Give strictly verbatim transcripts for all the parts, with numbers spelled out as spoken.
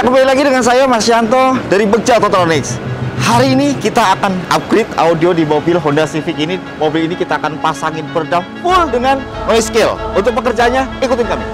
Ya, kembali lagi dengan saya Mas Yanto dari Begja Autotronics. Hari ini kita akan upgrade audio di mobil Honda Civic ini. Mobil ini kita akan pasangin peredam full dengan noise scale. Untuk pekerjaannya, ikutin kami.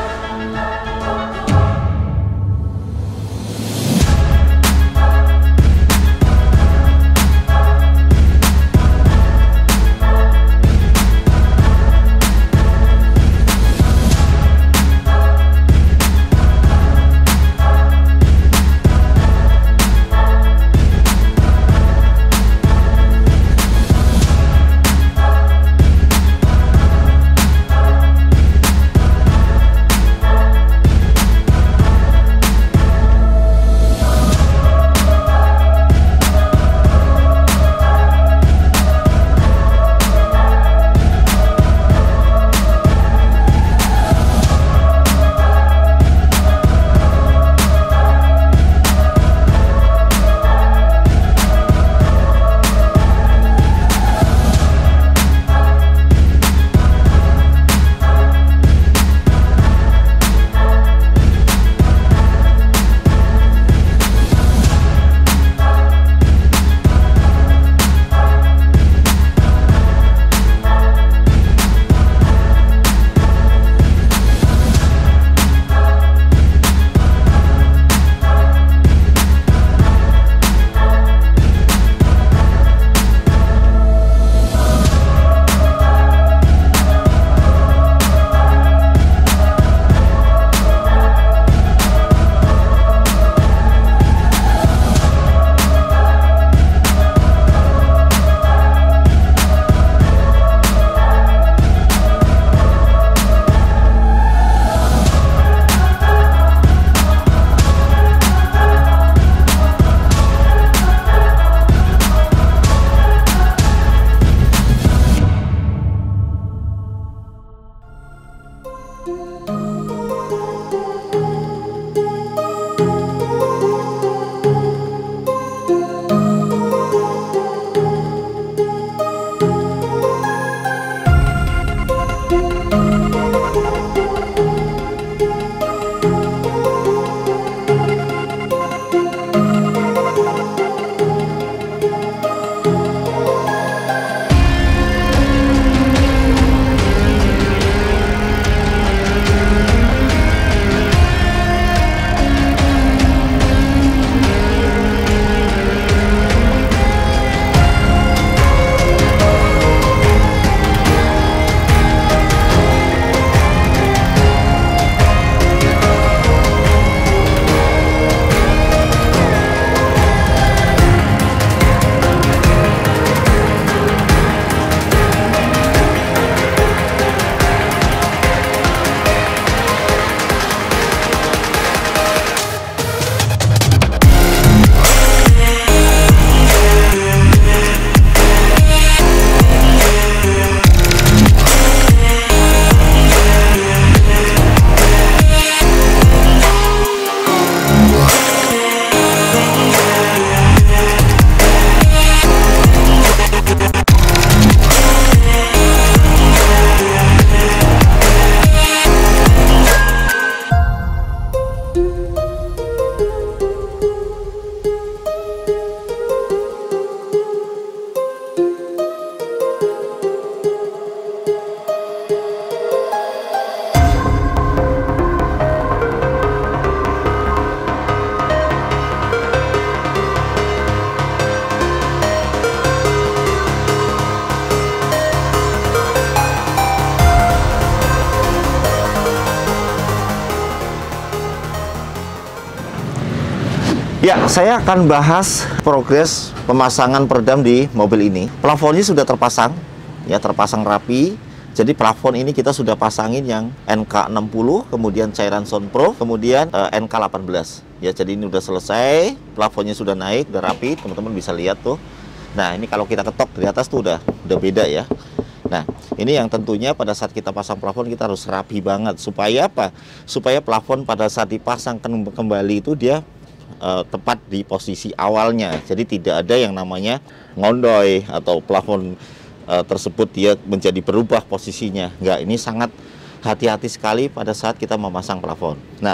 Ya, saya akan bahas progres pemasangan peredam di mobil ini. Plafonnya sudah terpasang, ya terpasang rapi. Jadi plafon ini kita sudah pasangin yang N K enam puluh, kemudian cairan soundproof, kemudian uh, N K delapan belas. Ya, jadi ini udah selesai, plafonnya sudah naik, udah rapi, teman-teman bisa lihat tuh. Nah, ini kalau kita ketok di atas tuh udah udah beda ya. Nah, ini yang tentunya pada saat kita pasang plafon kita harus rapi banget. Supaya apa? Supaya plafon pada saat dipasang kembali itu dia uh, tepat di posisi awalnya. Jadi tidak ada yang namanya ngondoy atau plafon uh, tersebut dia menjadi berubah posisinya. Enggak, ini sangat hati-hati sekali pada saat kita memasang plafon. Nah,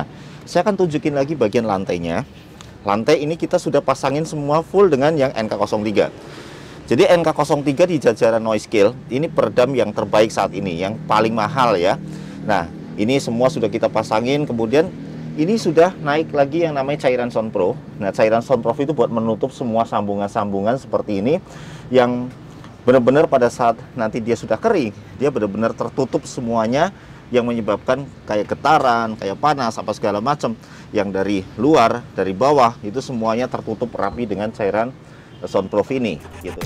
Saya akan tunjukin lagi bagian lantainya. Lantai ini kita sudah pasangin semua full dengan yang N K nol tiga. Jadi N K nol tiga di jajaran noise scale ini peredam yang terbaik saat ini, yang paling mahal ya. Nah, ini semua sudah kita pasangin. Kemudian ini sudah naik lagi yang namanya cairan Sound Pro. Nah, cairan Sound Pro itu buat menutup semua sambungan-sambungan seperti ini, yang benar-benar pada saat nanti dia sudah kering, dia benar-benar tertutup semuanya, yang menyebabkan kayak getaran, kayak panas, apa segala macam yang dari luar, dari bawah, itu semuanya tertutup rapi dengan cairan soundproof ini gitu.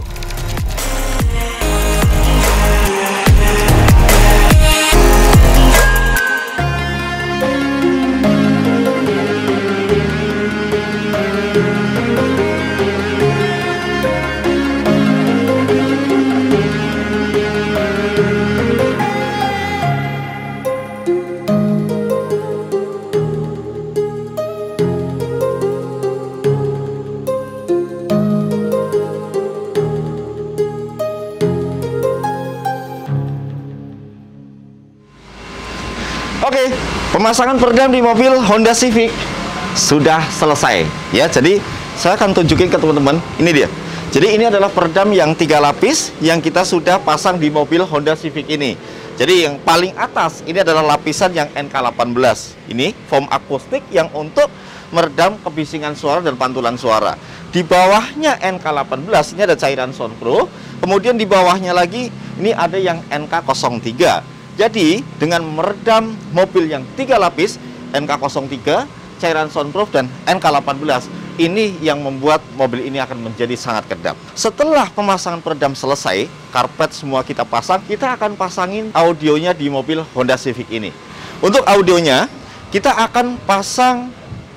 Oke, pemasangan peredam di mobil Honda Civic sudah selesai ya. Jadi saya akan tunjukin ke teman-teman. Ini dia. Jadi ini adalah peredam yang tiga lapis yang kita sudah pasang di mobil Honda Civic ini. Jadi yang paling atas ini adalah lapisan yang N K delapan belas. Ini foam akustik yang untuk meredam kebisingan suara dan pantulan suara. Di bawahnya N K delapan belas ini ada cairan Sound Pro. Kemudian di bawahnya lagi ini ada yang N K nol tiga. Jadi, dengan meredam mobil yang tiga lapis, N K nol tiga, cairan soundproof, dan N K delapan belas, ini yang membuat mobil ini akan menjadi sangat kedap. Setelah pemasangan peredam selesai, karpet semua kita pasang, kita akan pasangin audionya di mobil Honda Civic ini. Untuk audionya, kita akan pasang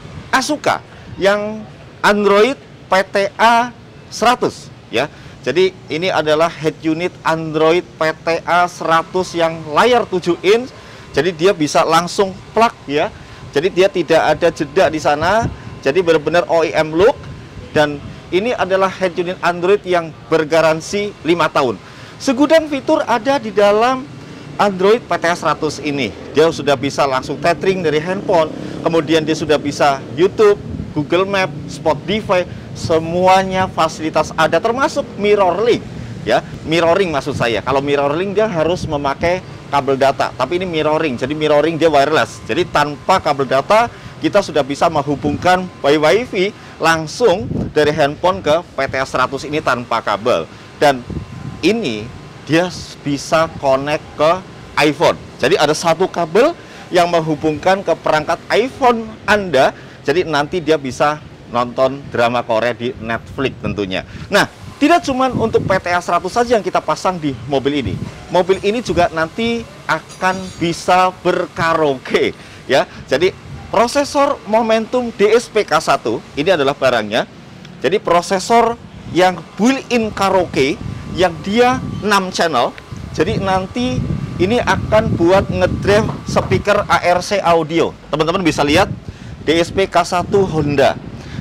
Asuka yang Android P T A seratus, ya. Jadi ini adalah head unit Android P T A seratus yang layar tujuh inch. Jadi dia bisa langsung plug ya. Jadi dia tidak ada jeda di sana. Jadi benar-benar O E M look. Dan ini adalah head unit Android yang bergaransi lima tahun. Segudang fitur ada di dalam Android P T A seratus ini. Dia sudah bisa langsung tethering dari handphone. Kemudian dia sudah bisa YouTube, Google Map, Spotify, semuanya fasilitas ada, termasuk mirroring ya. Mirroring maksud saya, kalau mirroring dia harus memakai kabel data, tapi ini mirroring, jadi mirroring dia wireless. Jadi tanpa kabel data kita sudah bisa menghubungkan by wifi langsung dari handphone ke P T A seratus ini tanpa kabel. Dan ini dia bisa connect ke iPhone. Jadi ada satu kabel yang menghubungkan ke perangkat iPhone Anda. Jadi nanti dia bisa nonton drama Korea di Netflix tentunya. Nah, tidak cuma untuk P T A seratus saja yang kita pasang di mobil ini. Mobil ini juga nanti akan bisa berkaraoke ya. Jadi prosesor Momentum D S P K satu ini adalah barangnya. Jadi prosesor yang built-in karaoke yang dia enam channel. Jadi nanti ini akan buat ngedrive speaker A R C audio. Teman-teman bisa lihat D S P K satu Honda.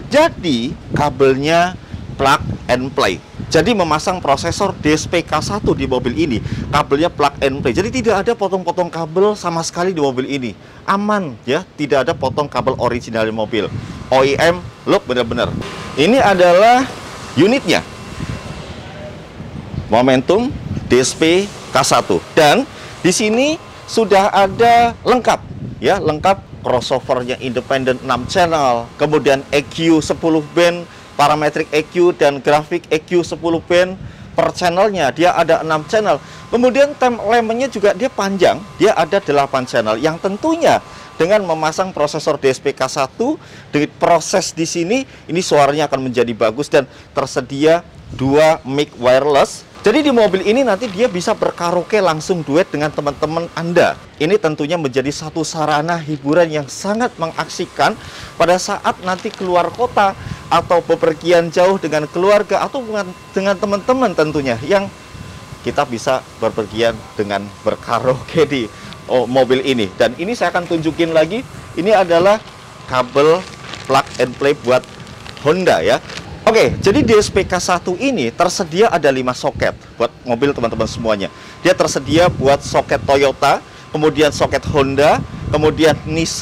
Jadi kabelnya plug and play. Jadi memasang prosesor D S P K satu di mobil ini, kabelnya plug and play. Jadi tidak ada potong-potong kabel sama sekali di mobil ini. Aman ya, tidak ada potong kabel original di mobil. O E M look benar-benar. Ini adalah unitnya. Momentum D S P K satu. Dan di sini sudah ada lengkap ya, lengkap crossovernya independen enam channel, kemudian E Q sepuluh band, parametric E Q dan grafik E Q sepuluh band per channelnya. Dia ada enam channel. Kemudian time lamp-nya juga dia panjang, dia ada delapan channel, yang tentunya dengan memasang prosesor D S P K satu dengan proses di sini, ini suaranya akan menjadi bagus dan tersedia dua mic wireless. Jadi di mobil ini nanti dia bisa berkaraoke langsung duet dengan teman-teman Anda. Ini tentunya menjadi satu sarana hiburan yang sangat mengaksikan pada saat nanti keluar kota atau bepergian jauh dengan keluarga atau dengan teman-teman tentunya, yang kita bisa berpergian dengan berkaraoke di oh, mobil ini. Dan ini saya akan tunjukin lagi, ini adalah kabel plug and play buat Honda ya. Oke, jadi D S P K satu ini tersedia ada lima soket buat mobil teman-teman semuanya. Dia tersedia buat soket Toyota, kemudian soket Honda, kemudian Nissan,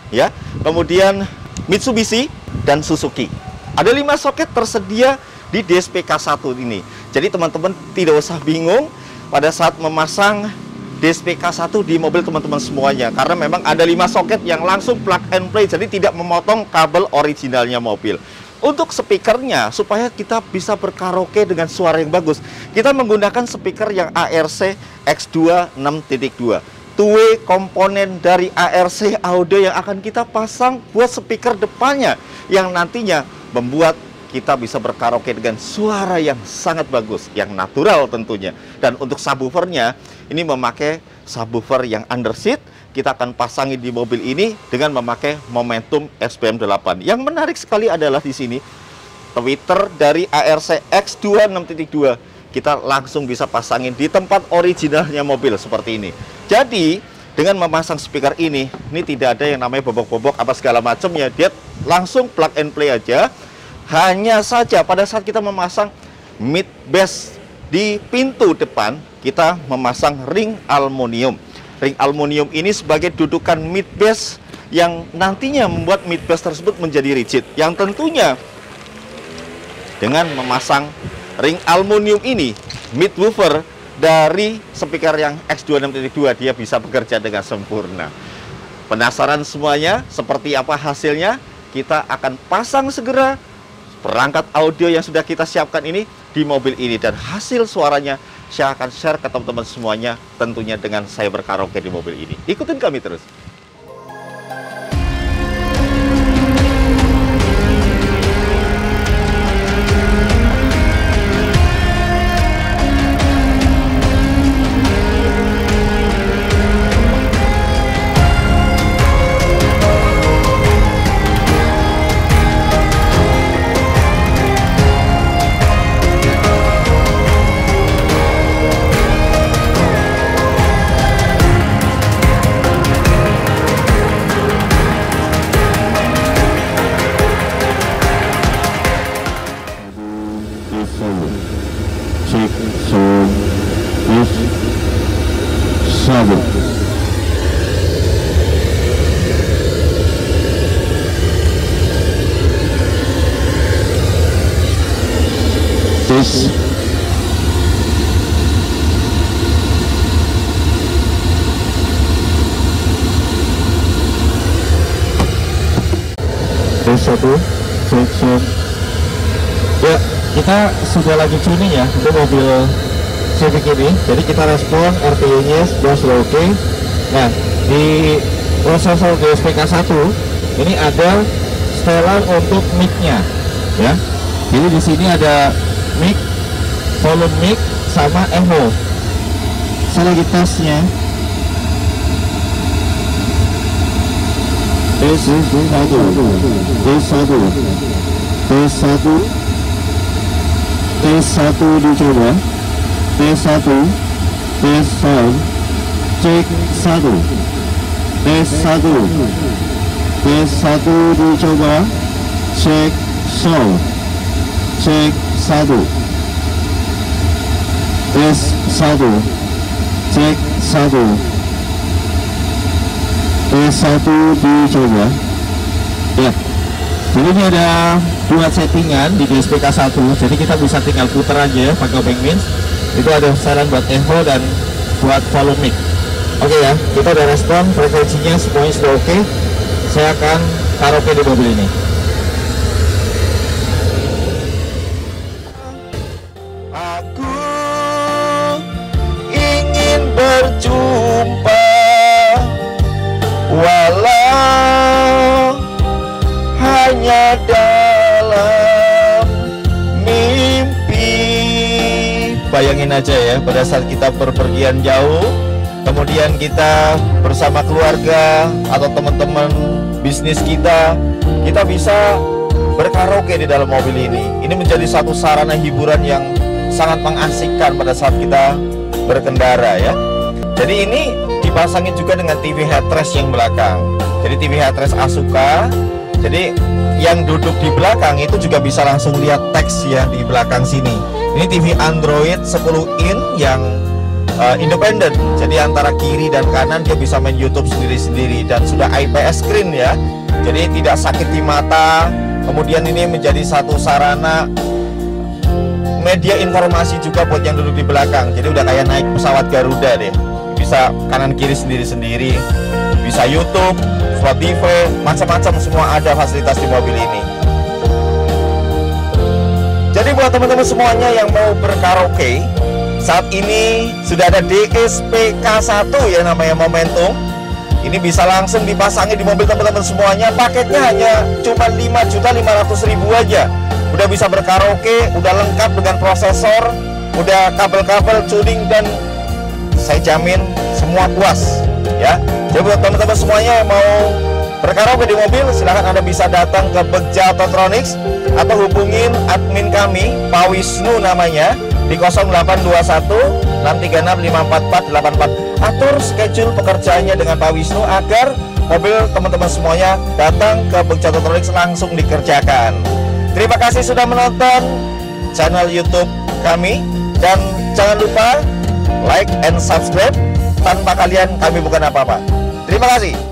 ya. Kemudian Mitsubishi dan Suzuki. Ada lima soket tersedia di D S P K satu ini. Jadi teman-teman tidak usah bingung pada saat memasang D S P K satu di mobil teman-teman semuanya, karena memang ada lima soket yang langsung plug and play, jadi tidak memotong kabel originalnya mobil. Untuk speakernya, supaya kita bisa berkaraoke dengan suara yang bagus, kita menggunakan speaker yang A R C X dua enam titik dua. Two-way komponen dari A R C Audio yang akan kita pasang buat speaker depannya, yang nantinya membuat kita bisa berkaraoke dengan suara yang sangat bagus, yang natural tentunya. Dan untuk subwoofernya, ini memakai subwoofer yang underseat. Kita akan pasangin di mobil ini dengan memakai Momentum S B M delapan. Yang menarik sekali adalah di sini tweeter dari A R C X dua enam titik dua. Kita langsung bisa pasangin di tempat originalnya mobil seperti ini. Jadi dengan memasang speaker ini, ini tidak ada yang namanya bobok-bobok apa segala macamnya. Dia langsung plug and play aja. Hanya saja pada saat kita memasang mid bass di pintu depan, kita memasang ring aluminium. Ring aluminium ini sebagai dudukan mid bass yang nantinya membuat mid bass tersebut menjadi rigid. Yang tentunya dengan memasang ring aluminium ini, mid woofer dari speaker yang X dua enam titik dua dia bisa bekerja dengan sempurna. Penasaran semuanya seperti apa hasilnya? Kita akan pasang segera perangkat audio yang sudah kita siapkan ini di mobil ini, dan hasil suaranya saya akan share ke teman-teman semuanya, tentunya dengan saya berkaraoke di mobil ini. Ikutin kami terus. Check sound is seven. This Tes satu, cek sound. Ya, kita sudah lagi tuning ya untuk mobil Civic ini. Jadi kita respon R T U-nya sudah sudah oke. Okay. Nah, di prosesor D S P K satu ini ada setelan untuk mic-nya, ya. Jadi di sini ada mic, volume mic, sama echo. Saya lagi tesnya. Tes satu, tes satu, tes satu. Tes satu dicoba, tes satu, tes sound, cek satu, tes satu, tes satu dicoba, cek sound, cek satu, tes satu, cek satu, tes satu dicoba, ya. Jadi ini ada dua settingan di D S P K satu, jadi kita bisa tinggal putar aja pakai Bang Means. Itu ada setelan buat echo dan buat volume mic. Oke ya, kita udah respon, frekuensinya semuanya sudah oke. Saya akan karaoke di mobil ini. Aku ingin berjumpa walau hanya dalam mimpi. Bayangin aja ya, pada saat kita berpergian jauh, kemudian kita bersama keluarga atau teman-teman bisnis kita, kita bisa berkaraoke di dalam mobil ini. Ini menjadi satu sarana hiburan yang sangat mengasikkan pada saat kita berkendara ya. Jadi ini dipasangin juga dengan T V headrest yang belakang. Jadi T V headrest Asuka. Jadi yang duduk di belakang itu juga bisa langsung lihat teks ya di belakang sini. Ini T V Android sepuluh in yang uh, independen. Jadi antara kiri dan kanan dia bisa main YouTube sendiri-sendiri, dan sudah I P S screen ya. Jadi tidak sakit di mata. Kemudian ini menjadi satu sarana media informasi juga buat yang duduk di belakang. Jadi udah kayak naik pesawat Garuda deh. Bisa kanan kiri sendiri-sendiri, bisa YouTube, Spotify, macam-macam, semua ada fasilitas di mobil ini. Jadi buat teman-teman semuanya yang mau berkaraoke, saat ini sudah ada D S P K satu ya, namanya Momentum. Ini bisa langsung dipasangi di mobil teman-teman semuanya. Paketnya hanya cuma lima juta lima ratus ribu aja. Udah bisa berkaraoke, udah lengkap dengan prosesor, udah kabel-kabel, tuning, dan saya jamin semua puas ya. Jadi buat teman-teman semuanya yang mau berkaraoke di mobil, silahkan Anda bisa datang ke Begja Autotronics atau hubungin admin kami, Pak Wisnu namanya, di nol delapan dua satu enam tiga enam lima empat empat delapan empat. Atur schedule pekerjaannya dengan Pak Wisnu agar mobil teman-teman semuanya datang ke Begja Autotronics langsung dikerjakan. Terima kasih sudah menonton channel YouTube kami, dan jangan lupa like and subscribe. Tanpa kalian kami bukan apa-apa. Terima kasih.